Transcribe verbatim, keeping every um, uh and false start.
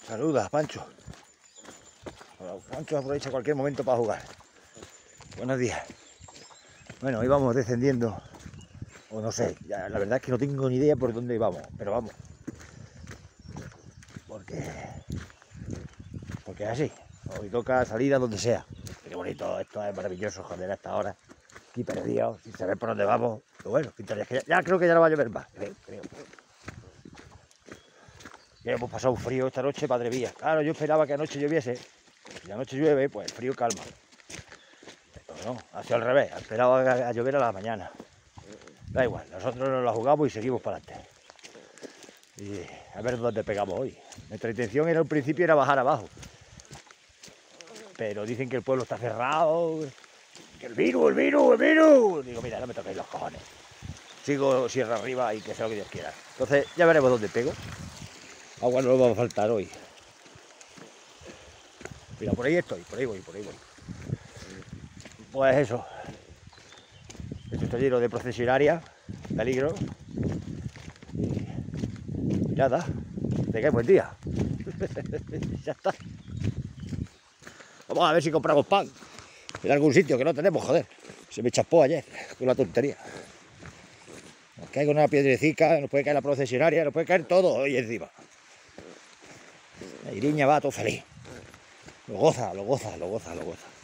Saluda, Pancho. Pancho aprovecha cualquier momento para jugar. Buenos días. Bueno, hoy vamos descendiendo, o no sé, ya, la verdad es que no tengo ni idea por dónde vamos, pero vamos. Porque, porque es así, hoy toca salir a donde sea. Qué bonito, esto es maravilloso, joder, a esta hora. Aquí perdidos, sin saber por dónde vamos. Pero bueno, pintarías que ya, ya creo que ya no va a llover más, creo, creo. Ya hemos pasado un frío esta noche, padre mía. Claro, yo esperaba que anoche lloviese. Si anoche llueve, pues el frío calma. Pero no, ha sido al revés. Esperaba a, a llover a la mañana. Da igual, nosotros nos la jugamos y seguimos para adelante. Y a ver dónde pegamos hoy. Nuestra intención era, al principio era bajar abajo. Pero dicen que el pueblo está cerrado. Que el virus, el virus, el virus. Digo, mira, no me toquéis los cojones. Sigo sierra arriba y que sea lo que Dios quiera. Entonces ya veremos dónde pego. Agua no nos va a faltar hoy. Mira, por ahí estoy, por ahí voy, por ahí voy. Pues eso. Esto está lleno de procesionarias, peligro. Y nada, tengáis buen día. Ya está. Vamos a ver si compramos pan en algún sitio que no tenemos, joder. Se me chapó ayer con la tontería. Nos cae con una piedrecica, nos puede caer la procesionaria, nos puede caer todo hoy encima. La iriña va todo feliz. Lo goza, lo goza, lo goza, lo goza.